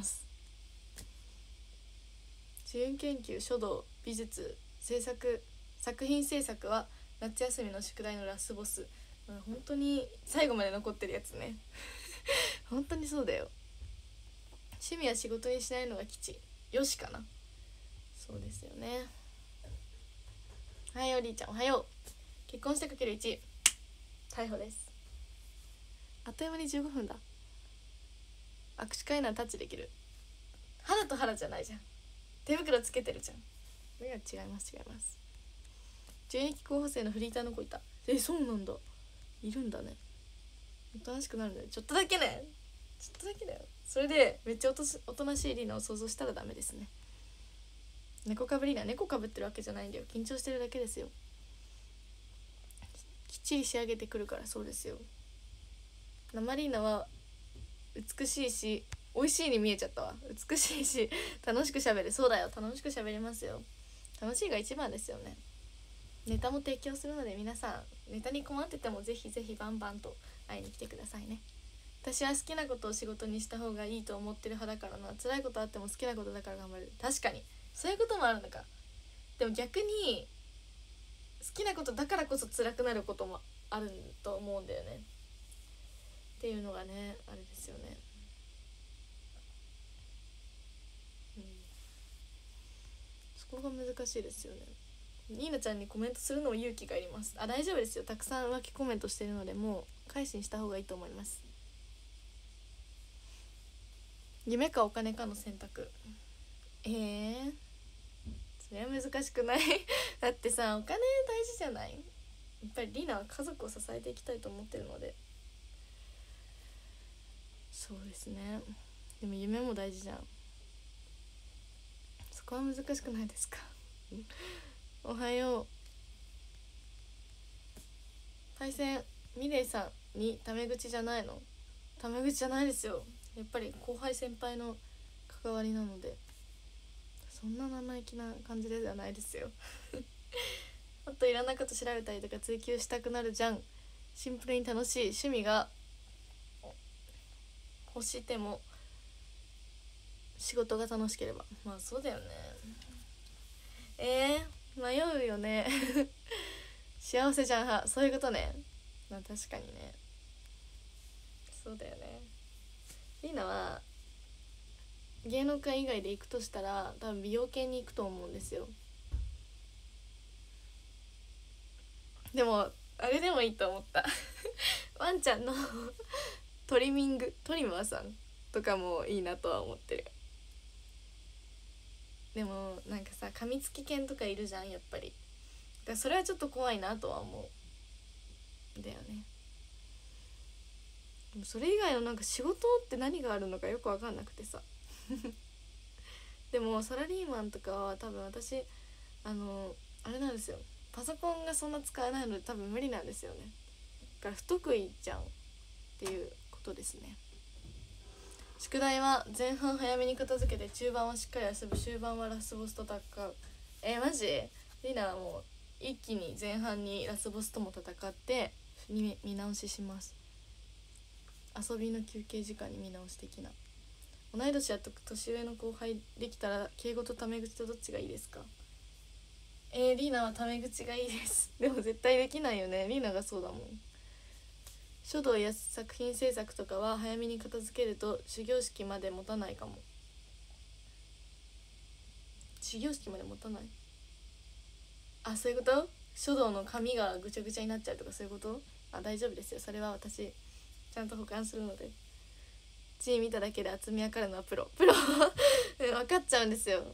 自由研究、書道、美術、制作、作品制作は夏休みの宿題のラスボス。本当に最後まで残ってるやつね本当にそうだよ。趣味は仕事にしないのが吉よしかな。そうですよね。はい、おりーちゃんおはよう。結婚してかけるいち逮捕です。あっという間にじゅうごふんだ。握手会ならタッチできる。肌と肌じゃないじゃん。手袋つけてるじゃん。いや違います違います。じゅうにき候補生のフリーターの子いた。え、そうなんだ。いるんだね。おとなしくなるんだよ。ちょっとだけね。ちょっとだけだよ。それでめっちゃおとおとなしいリーナを想像したらダメですね。猫かぶりな、猫かぶってるわけじゃないんだよ。緊張してるだけですよ。きっちり仕上げてくるから。そうですよ。生リーナは美しいし美味しいに見えちゃったわ。美しいし楽しくしゃべる。そうだよ、楽しくしゃべりますよ。楽しいが一番ですよね。ネタも提供するので、皆さんネタに困っててもぜひぜひバンバンと会いに来てくださいね。私は好きなことを仕事にした方がいいと思ってる派だからな。辛いことあっても好きなことだから頑張る。確かにそういうこともあるのか。でも逆に好きなことだからこそ辛くなることもあると思うんだよね。っていうのがね、あれですよね。うん、そこが難しいですよね。ニーナちゃんにコメントするのも勇気がいります。あ、大丈夫ですよ。たくさん浮気コメントしてるので、もう改心した方がいいと思います。夢かお金かの選択。えー、それは難しくないだってさ、お金大事じゃない？やっぱりリーナは家族を支えていきたいと思ってるので。そうですね。でも夢も大事じゃん。そこは難しくないですかおはよう。対戦ミレイさんにタメ口じゃないの？タメ口じゃないですよ。やっぱり後輩先輩の関わりなので、そんな生意気な感じではないですよもっといろんなこと調べたりとか追求したくなるじゃん。シンプルに楽しい。趣味が欲しても仕事が楽しければ。まあそうだよね。えー、迷うよね幸せじゃん派、そういうことね。まあ確かにね、そうだよね。リーナは芸能界以外で行くとしたら多分美容系に行くと思うんですよ。でもあれでもいいと思ったワンちゃんのトリミングトリマーさんとかもいいなとは思ってる。でもなんかさ、噛みつき犬とかいるじゃん、やっぱり。だからそれはちょっと怖いなとは思うだよね。でもそれ以外のなんか仕事って何があるのかよく分かんなくてさでもサラリーマンとかは多分私あのあれなんですよ、パソコンがそんな使えないので多分無理なんですよね。だから不得意じゃんっていうことですね。宿題は前半早めに片付けて中盤はしっかり遊ぶ、終盤はラスボスと戦う。えー、マジ？リナはもう一気に前半にラスボスとも戦って見, 見直しします。遊びの休憩時間に見直し的な。同い年やと年上の後輩できたら敬語とタメ口とどっちがいいですか？えー、リーナはタメ口がいいですでも絶対できないよね、リーナがそうだもん。書道や作品制作とかは早めに片付けると始業式まで持たないかも。始業式まで持たない？あ、そういうこと？書道の紙がぐちゃぐちゃになっちゃうとかそういうこと？あ、大丈夫ですよ、それは私ちゃんと保管するので。字見ただけで厚み分かるのはプロプロ分かっちゃうんですよ。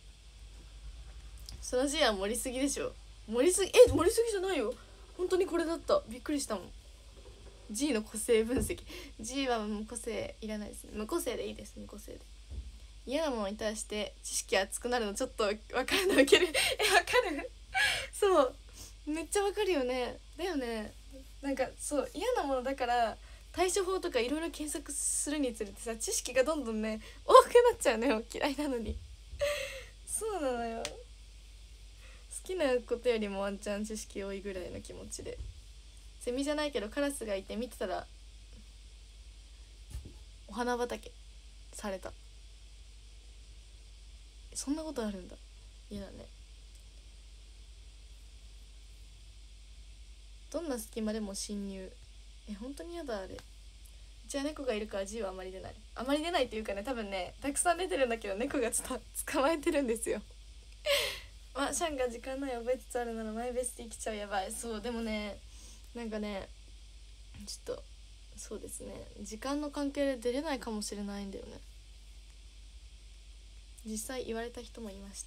その字は盛りすぎでしょ。盛りすぎ、え、盛りすぎじゃないよ、本当にこれだった。びっくりしたもん。 G の個性分析。 G は無個性いらないですね。無個性でいいです。無個性で。嫌なものに対して知識熱くなるのちょっと分かるの受けるえ、分かるそうめっちゃ分かるよね。だよね。なんかそう嫌なものだから対処法とかいろいろ検索するにつれてさ、知識がどんどんね多くなっちゃうのよ、嫌いなのにそうなのよ。好きなことよりもワンチャン知識多いぐらいの気持ちで。セミじゃないけどカラスがいて見てたらお花畑された。そんなことあるんだ。嫌だね。どんな隙間でも侵入。え、本当に嫌だあれ。 ちゃ猫がいるから G はあまり出ない。あまり出ないっていうかね、多分ねたくさん出てるんだけど猫がちょっと捕まえてるんですよまあシャンが時間ない覚えつつあるならマイベスティ来ちゃう。やばい。そうでもねなんかねちょっとそうですね時間の関係で出れないかもしれないんだよね。実際言われた人もいまして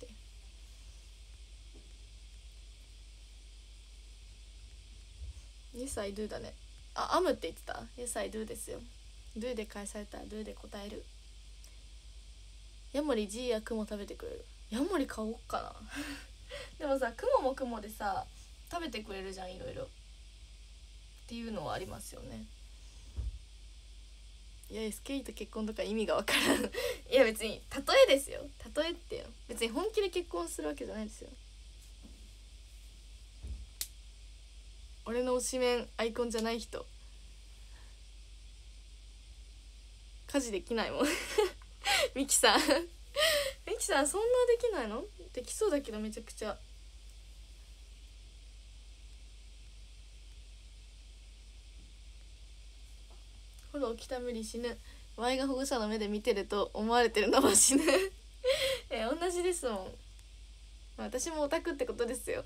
、Yes I do だね。あ、アムって言ってた。 Yes I do ですよ。 Do で返されたら Do で答える。ヤモリ G やクモ食べてくれる。ヤモリ買おうかなでもさクモもクモでさ食べてくれるじゃんいろいろっていうのはありますよね。いや エスケー と結婚とか意味がわからんいや別に例えですよ。例えってよ。別に本気で結婚するわけじゃないですよ。俺の推しメンアイコンじゃない人家事できないもんミキさんミキさんそんなできないの？できそうだけどめちゃくちゃ。フォロー来た無理死ぬ。ワイが保護者の目で見てると思われてるのは死ぬえ同じですもん。私もオタクってことですよ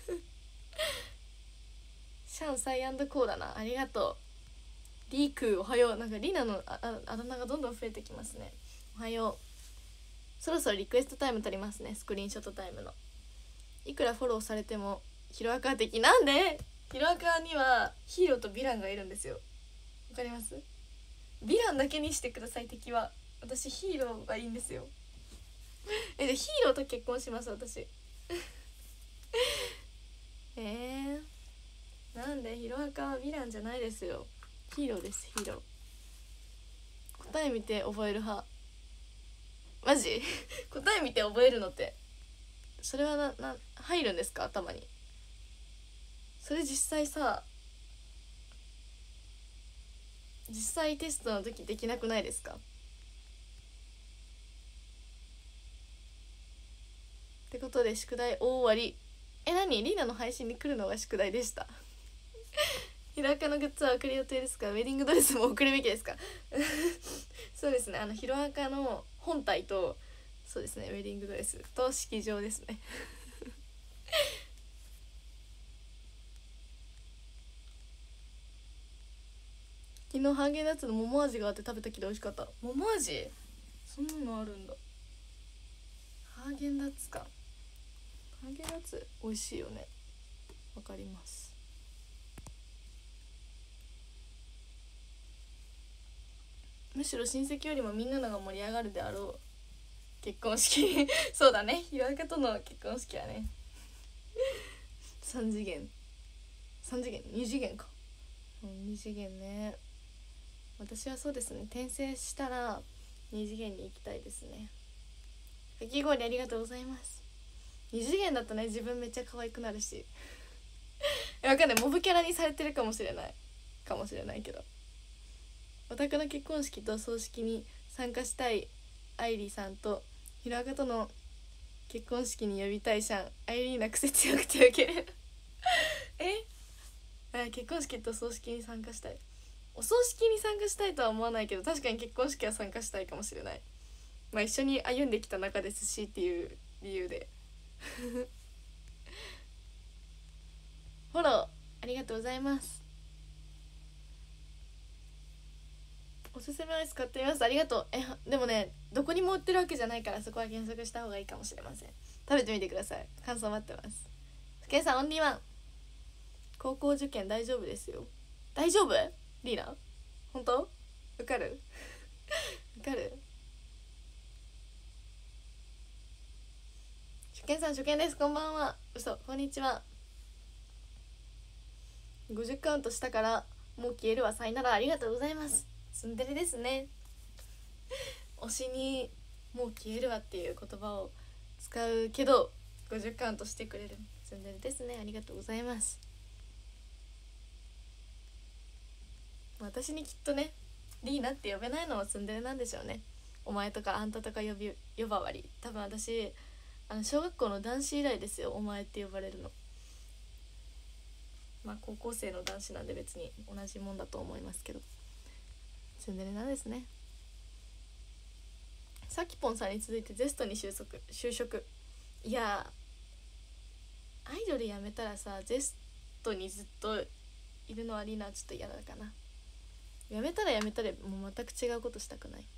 シャンサイアンドコーだな。ありがとうリーク。おはよう。なんかリナの あ, あ, あだ名がどんどん増えてきますね。おはよう。そろそろリクエストタイム取りますね。スクリーンショットタイムの。いくらフォローされてもヒロアカ的なんで。ヒロアカにはヒーローとヴィランがいるんですよ。わかります？ヴィランだけにしてください。敵は私ヒーローがいいんですよえでヒーローと結婚します私えー、なんでヒロアカはヴィランじゃないですよ。ヒーローです。ヒーロー。答え見て覚える派。マジ答え見て覚えるのってそれはなな入るんですか頭に。それ実際さ実際テストの時できなくないですか？ってことで宿題大終わり。え、何？リーナの配信に来るのが宿題でしたヒロアカのグッズは送る予定ですか？ウェディングドレスも送るべきですかそうですね、あのヒロアカの本体とそうですねウェディングドレスと式場ですね昨日ハーゲンダッツの桃味があって食べたけど美味しかった。桃味？そんなのあるんだ。ハーゲンダッツか。ハーゲンダッツ美味しいよね。わかります。むしろ親戚よりもみんなのが盛り上がるであろう結婚式そうだね、ヒロアカとの結婚式はねさん次元さん次元に次元か、うん、に次元ね。私はそうですね、転生したらに次元に行きたいですね。かき氷ありがとうございます。に次元だとね自分めっちゃ可愛くなるしわかんない、モブキャラにされてるかもしれないかもしれないけど、オタクの結婚式と葬式に参加したいアイリーさんとヒロアカとの結婚式に呼びたいシャン。アイリーナ癖強くてウケるえあ結婚式と葬式に参加したい。お葬式に参加したいとは思わないけど確かに結婚式は参加したいかもしれない。まあ一緒に歩んできた仲ですしっていう理由でフォローありがとうございます。おすすめアイス買ってみます。ありがとう。えでもねどこにも売ってるわけじゃないからそこは検索した方がいいかもしれません。食べてみてください。感想待ってます。ふけんさんオンリーワン。高校受験大丈夫ですよ。大丈夫？リーナ本当？受かる受かる。初見さん初見です。こんばんは。嘘こんにちは。ごじゅうカウントしたからもう消えるわ。さいなら。ありがとうございます。ツンデレですね推しにもう消えるわっていう言葉を使うけどごじゅうカウントしてくれるツンデレですね。ありがとうございます。私にきっとねリーナって呼べないのはツンデレなんでしょうね。お前とかあんたとか呼び呼ばわり。多分私あの小学校の男子以来ですよお前って呼ばれるの。まあ高校生の男子なんで別に同じもんだと思いますけど。 ツンデレなんですね。さきぽんさんに続いてゼストに就職就職いやアイドルやめたらさゼストにずっといるのはリーナはちょっと嫌だかな。やめたらやめたらもう全く違うことしたくない。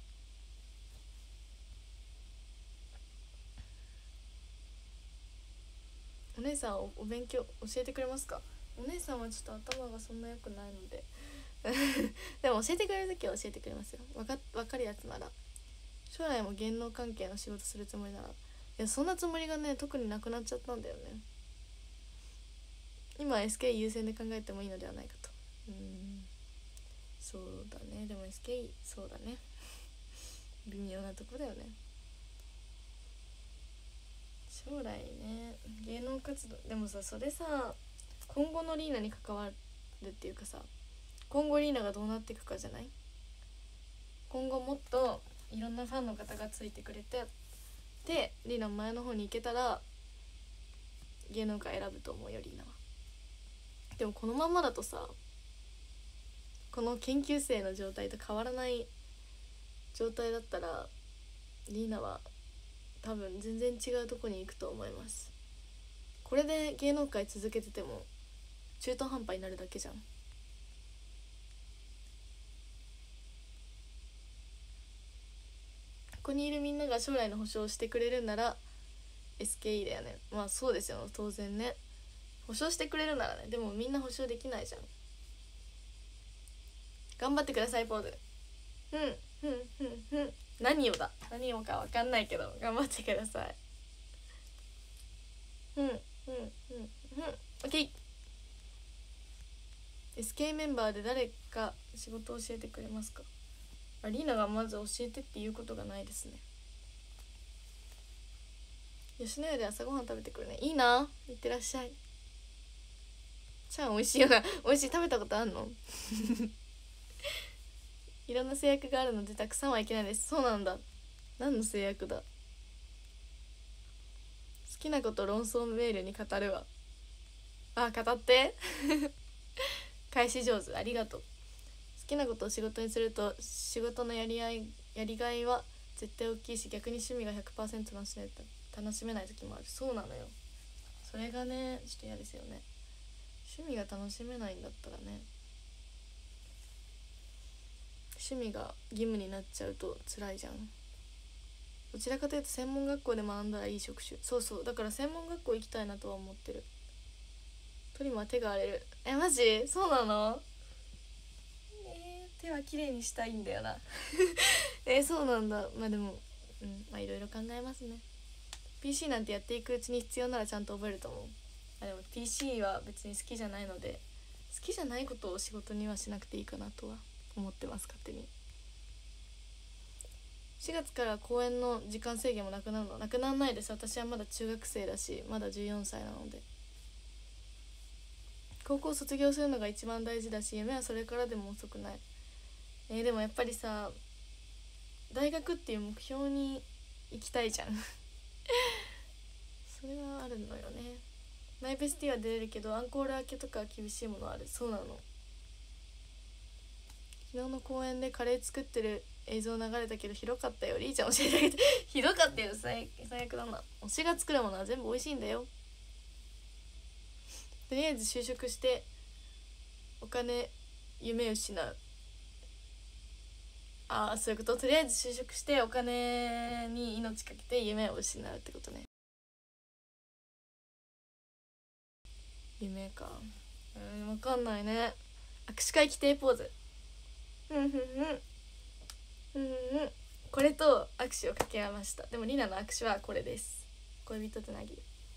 お姉さん お, お勉強教えてくれますか？お姉さんはちょっと頭がそんな良くないのででも教えてくれるときは教えてくれますよ。わか分かるやつなら。将来も芸能関係の仕事するつもりなら、いやそんなつもりがね特になくなっちゃったんだよね。今 エスケー 優先で考えてもいいのではないかと。うーんそうだね。でも エスケー そうだね微妙なとこだよね。将来ね芸能活動でもさ、それさ今後のリーナに関わるっていうかさ、今後リーナがどうなっていくかじゃない？今後もっといろんなファンの方がついてくれて、でリーナ前の方に行けたら芸能界選ぶと思うよリーナは。でもこのままだとさ、この研究生の状態と変わらない状態だったらリーナは多分全然違うとこに行くと思います。これで芸能界続けてても中途半端になるだけじゃん。ここにいるみんなが将来の保証をしてくれるなら エスケーイー だよね。まあそうですよ当然ね。保証してくれるならね。でもみんな保証できないじゃん。頑張ってくださいポーズ。うんうんうんうん。何をだ何をか分かんないけど頑張ってください。うんうんうんうん。オッケー。 エスケー メンバーで誰か仕事を教えてくれますか？アリーナがまず教えてっていうことがないですね。吉野家で朝ごはん食べてくるね。いいな、いってらっしゃい。ちゃん美味しいよな。美味しい。食べたことあんのいろんな制約があるのでたくさんはいけないです。そうなんだ。何の制約だ？好きなこと論争メールに語るわ。あ、語って返し上手。ありがとう。好きなことを仕事にすると仕事のやり合いやりがいは絶対大きいし、逆に趣味が ひゃくパーセント 楽しめ楽しめない時もある。そうなのよ。それがねちょっと嫌ですよね。趣味が楽しめないんだったらね、趣味が義務になっちゃうと辛いじゃん。どちらかというと専門学校で学んだらいい職種。そうそう、だから専門学校行きたいなとは思ってる。トリマは手が荒れる。えマジ？そうなの？手は綺麗にしたいんだよなえー、そうなんだ。まあでもうんまあいろいろ考えますね。 ピーシー なんてやっていくうちに必要ならちゃんと覚えると思う。あでも ピーシー は別に好きじゃないので、好きじゃないことを仕事にはしなくていいかなとは思ってます。勝手に。しがつから公演の時間制限もなくなるの？なくならないです。私はまだ中学生だし、まだじゅうよんさいなので。高校卒業するのが一番大事だし、夢はそれからでも遅くない。えー、でもやっぱりさ大学っていう目標に行きたいじゃんそれはあるのよね。マイベスティは出れるけどアンコール明けとか厳しいものある。そうなの。昨日の公園でカレー作ってる映像流れたけどひどかったよ。リーちゃん教えてあげてひどかったよ。最悪だな。推しが作るものは全部美味しいんだよ。とりあえず就職してお金夢失う。ああそういうこと。とりあえず就職してお金に命かけて夢を失うってことね。夢か。うん分かんないね。握手会規定ポーズ。うんうんうんうんうん。これと握手を掛け合いました。でもリナの握手はこれです。恋人つなぎ。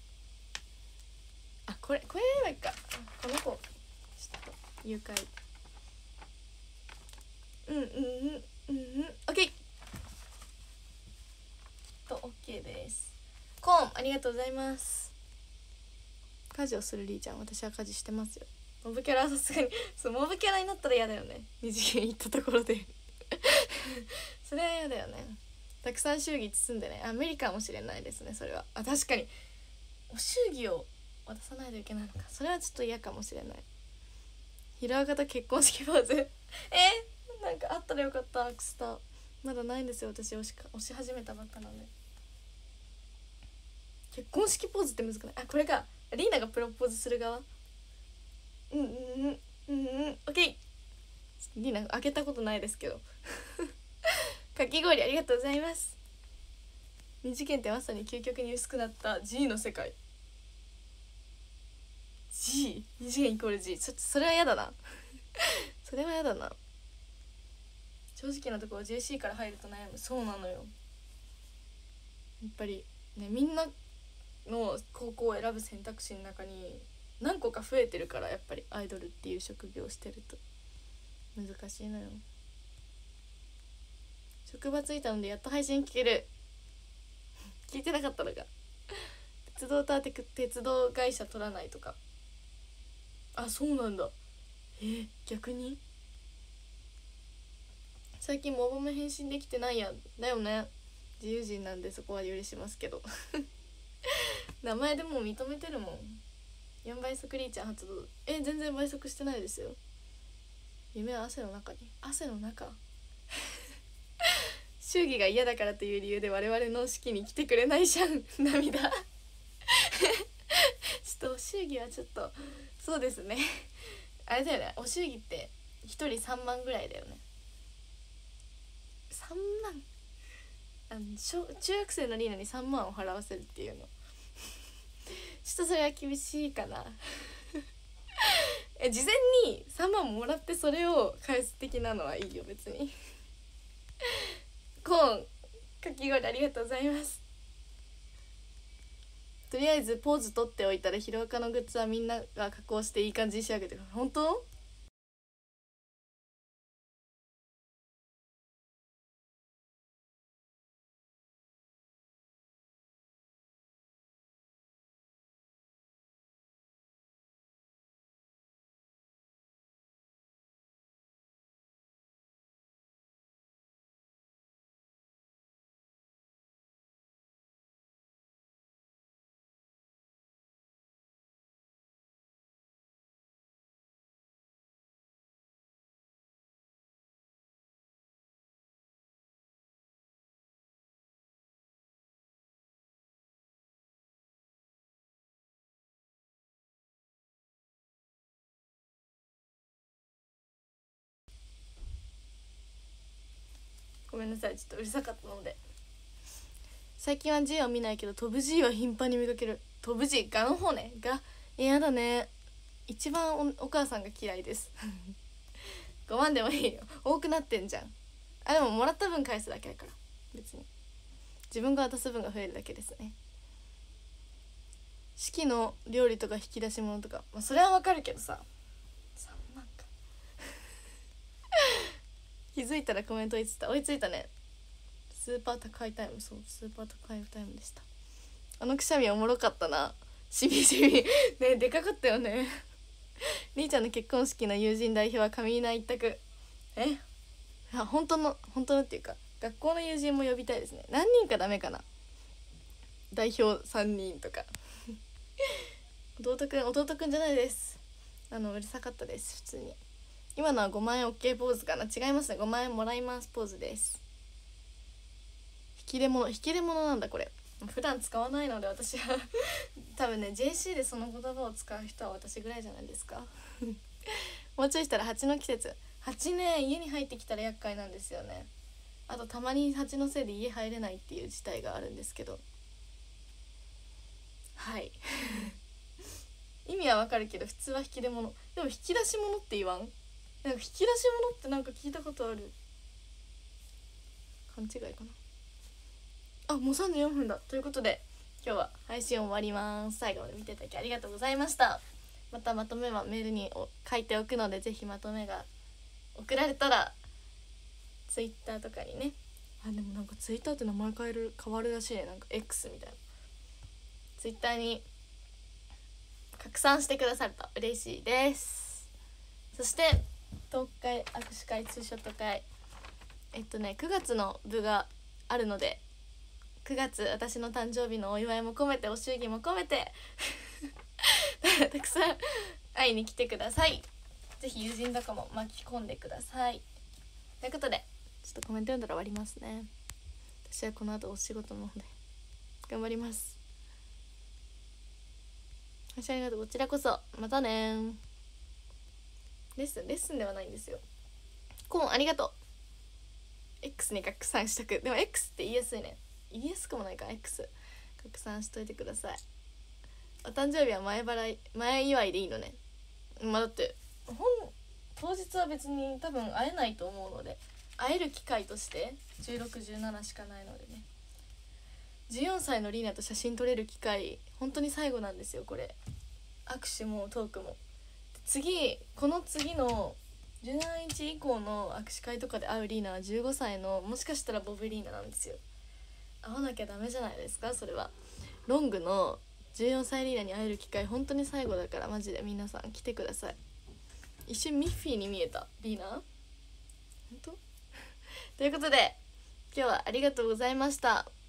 あこれこれやればいいか。この子ちょっと誘拐。うんうんうんうんうん。オッケーとオッケーです。コーンありがとうございます。家事をするリーちゃん、私は家事してますよ。モブキャラはさすがにそうモブキャラになったら嫌だよね。二次元行ったところでそれは嫌だよね。たくさん祝儀包んでね。あ無理かもしれないですねそれは。あ確かにお祝儀を渡さないといけないのか。それはちょっと嫌かもしれない。ヒロアカと結婚式ポーズえなんかあったらよかった。アクスタまだないんですよ、私押しか押し始めたばっかなんで。結婚式ポーズって難しくない？あ、これか。リーナがプロポーズする側。うんうんうんうんうん。オッケー。リーナ開けたことないですけどかき氷ありがとうございます。二次元ってまさに究極に薄くなった G の世界。 G 二次元イコール G。 ちょっとそれは嫌だなそれは嫌だな。正直なところ ジェーシー から入ると悩む。そうなのよ、やっぱりね。みんなの高校を選ぶ選択肢の中に何個か増えてるから、やっぱりアイドルっていう職業をしてると難しいのよ。職場着いたのでやっと配信聞ける聞いてなかったのか鉄道と鉄道会社取らないとか。あ、そうなんだ。えー、逆に最近モバも返信できてないやだよね。自由人なんでそこは許しますけど名前でもう認めてるもん。よん倍速リーチャー発動。え、全然倍速してないですよ。夢は汗の中に。汗の中祝儀が嫌だからという理由で我々の式に来てくれないじゃん涙ちょっとお祝儀はちょっとそうですねあれだよね、お祝儀ってひとりさんまんぐらいだよね。さんまん、あの小中学生のリーナにさんまんを払わせるっていうのちょっとそれは厳しいかなえ、事前にさんまんもらってそれを返す的なのはいいよ別にコーンかき氷ありがとうございます。とりあえずポーズ取っておいたらヒロアカのグッズはみんなが加工していい感じに仕上げてくる。本当？ごめんなさい、ちょっとうるさかったので。最近は G は見ないけど飛ぶ G は頻繁に見かける。飛ぶ G ガの方ね。が嫌だね。一番 お, お母さんが嫌いですごまんでもいいよ、多くなってんじゃん。あ、でももらった分返すだけだから別に自分が渡す分が増えるだけですね。式の料理とか引き出し物とか、まあ、それはわかるけどささんまんか気づいたらコメント追いついた。追いついたね。スーパー高いタイム。そう、スーパー高いタイムでした。あのくしゃみおもろかったな。しみじみね、でかかったよねりーちゃんの結婚式の友人代表は上稲一択。え、いや本当の本当のっていうか学校の友人も呼びたいですね。何人かダメかな、代表さんにんとか弟くん弟くんじゃないです。あのうるさかったです。普通に今のはごまんえん OK ポーズかな。違いますね、ごまんえんもらいますポーズです。引き出物引き出物なんだこれ。普段使わないので私は多分ね ジェーシー でその言葉を使う人は私ぐらいじゃないですかもうちょいしたら蜂の季節。蜂ね、家に入ってきたら厄介なんですよね。あとたまに蜂のせいで家入れないっていう事態があるんですけど、はい意味はわかるけど普通は引き出物。でも引き出し物って言わん？なんか引き出し物ってなんか聞いたことある。勘違いかな。あ、もうさんじゅうよんふんだ。ということで今日は配信終わります。最後まで見ていただきありがとうございました。またまとめはメールに書いておくので、ぜひまとめが送られたらツイッターとかにね。あ、でもなんかツイッターって名前変える変わるらしいね。なんか X みたいな。ツイッターに拡散してくださると嬉しいです。そしてトーク会、握手会、ツーショット会、えっとねくがつの部があるので、くがつ私の誕生日のお祝いも込めて、お祝儀も込めてたくさん会いに来てください。ぜひ友人とかも巻き込んでください。 ということでちょっとコメント読んだら終わりますね。私はこの後お仕事の方で頑張ります。ありがとう。こちらこそまたね。レッスンレッスンではないんですよ。コーンありがとう。 X に拡散しとく。でも X って言いやすいね。言いやすくもないか。 X 拡散しといてください。お誕生日は前払い前祝いでいいのね。まあだって本当日は別に多分会えないと思うので、会える機会としてじゅうろく、じゅうななしかないのでね。じゅうよんさいのリーナと写真撮れる機会本当に最後なんですよ。これ握手もトークも。次この次のじゅうしちにち以降の握手会とかで会うリーナはじゅうごさいのもしかしたらボブリーナなんですよ。会わなきゃダメじゃないですか。それはロングのじゅうよんさいリーナに会える機会本当に最後だから、マジで皆さん来てください。一瞬ミッフィーに見えたリーナ本当ということで今日はありがとうございました。